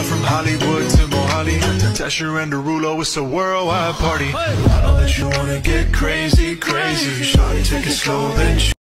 From Hollywood to Mohali, Tesher and Derulo, it's a worldwide party. I know that you wanna get crazy, crazy. Shawty, take it slow, then